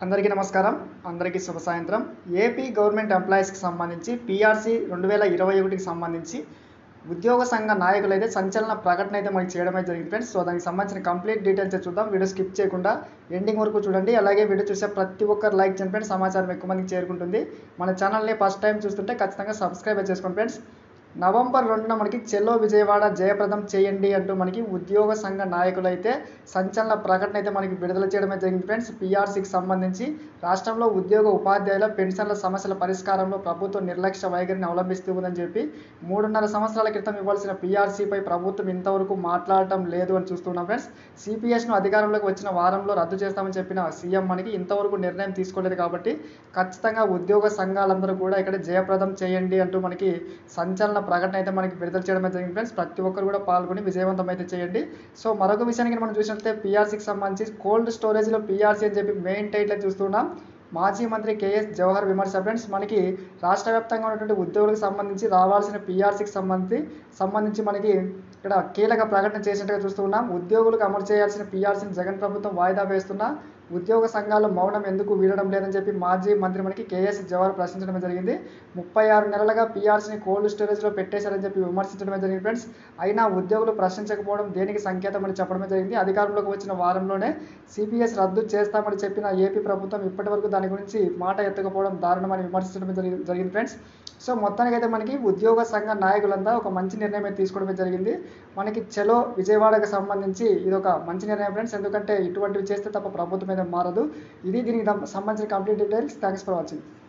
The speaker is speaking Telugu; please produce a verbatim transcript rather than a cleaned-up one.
అందరికీ నమస్కారం. అందరికీ శుభ సాయంత్రం. ఏపీ గవర్నమెంట్ ఎంప్లాయీస్‌కి సంబంధించి పీఆర్సీ రెండు వేల ఇరవై ఒకటికి సంబంధించి ఉద్యోగ సంఘ నాయకులైతే సంచలన ప్రకటన అయితే మనకి చేయడమే జరిగింది ఫ్రెండ్స్. సో దానికి సంబంధించిన కంప్లీట్ డీటెయిల్స్ చూద్దాం. వీడియో స్కిప్ చేయకుండా ఎండింగ్ వరకు చూడండి. అలాగే వీడియో చూసే ప్రతి ఒక్కరు లైక్ చేయండి ఫ్రెండ్స్. సమాచారం ఎక్కువ మందికి చేరుకుంటుంది. మన ఛానల్ని ఫస్ట్ టైం చూస్తుంటే ఖచ్చితంగా సబ్స్క్రైబ్ చేసుకోండి ఫ్రెండ్స్. నవంబర్ రెండున మనకి చెల్లో విజయవాడ జయప్రదం చేయండి అంటూ మనకి ఉద్యోగ సంఘ నాయకులైతే సంచలన ప్రకటన అయితే మనకి విడుదల చేయడమే జరిగింది ఫ్రెండ్స్. పీఆర్సీకి సంబంధించి రాష్ట్రంలో ఉద్యోగ ఉపాధ్యాయుల పెన్షన్ల సమస్యల పరిష్కారంలో ప్రభుత్వం నిర్లక్ష్య వైఖరిని అవలంబిస్తూ ఉందని చెప్పి మూడున్నర సంవత్సరాల క్రితం ఇవ్వాల్సిన పీఆర్సీపై ప్రభుత్వం ఇంతవరకు మాట్లాడటం లేదు అని చూస్తున్నాం ఫ్రెండ్స్. సిపిఎస్ను అధికారంలోకి వచ్చిన వారంలో రద్దు చేస్తామని చెప్పిన సీఎం మనకి ఇంతవరకు నిర్ణయం తీసుకోలేదు కాబట్టి ఖచ్చితంగా ఉద్యోగ సంఘాలందరూ కూడా ఇక్కడ జయప్రదం చేయండి అంటూ మనకి సంచలన ప్రకటన అయితే మనకి విడుదల చేయడం జరిగింది ఫ్రెండ్స్. ప్రతి ఒక్కరు కూడా పాల్గొని విజయవంతం అయితే చేయండి. సో మరొక విషయానికి మనం చూసినట్లయితే పీఆర్సీకి సంబంధించి కోల్డ్ స్టోరేజ్లో పీఆర్సీ అని చెప్పి మెయిన్ టైటిల్ చూస్తున్నాం. మాజీ మంత్రి కేఎస్ జవహర్ విమర్శ ఫ్రెండ్స్. మనకి రాష్ట్ర వ్యాప్తంగా ఉన్నటువంటి ఉద్యోగులకు సంబంధించి రావాల్సిన పీఆర్సీకి సంబంధించి సంబంధించి మనకి ఇక్కడ కీలక ప్రకటన చేసినట్టుగా చూస్తూ ఉన్నాం. ఉద్యోగులకు అమలు చేయాల్సిన పీఆర్సీని జగన్ ప్రభుత్వం వాయిదా వేస్తున్నా ఉద్యోగ సంఘాలు మౌనం ఎందుకు వీడడం లేదని చెప్పి మాజీ మంత్రి మనకి కేఎస్ జవహర్ ప్రశ్నించడం జరిగింది. ముప్పై ఆరు నెలలుగా పీఆర్సీని కోల్డ్ స్టోరేజ్లో పెట్టేశారని చెప్పి విమర్శించడమే జరిగింది ఫ్రెండ్స్. అయినా ఉద్యోగులు ప్రశ్నించకపోవడం దేనికి సంకేతం అని చెప్పడమే జరిగింది. అధికారంలోకి వచ్చిన వారంలోనే సిపిఎస్ రద్దు చేస్తామని చెప్పిన ఏపీ ప్రభుత్వం ఇప్పటి వరకు దాని గురించి మాట ఎత్తకపోవడం దారుణమని విమర్శించడమే జరిగి జరిగింది ఫ్రెండ్స్. సో మొత్తానికి అయితే మనకి ఉద్యోగ సంఘ నాయకులంతా ఒక మంచి నిర్ణయం తీసుకోవడమే జరిగింది. మనకి చలో విజయవాడకు సంబంధించి ఇది ఒక మంచి నిర్ణయం ఫ్రెండ్స్. ఎందుకంటే ఇటువంటివి చేస్తే తప్ప ప్రభుత్వం మీద మారదు. ఇది దీనికి సంబంధించిన complete details. Thanks for watching.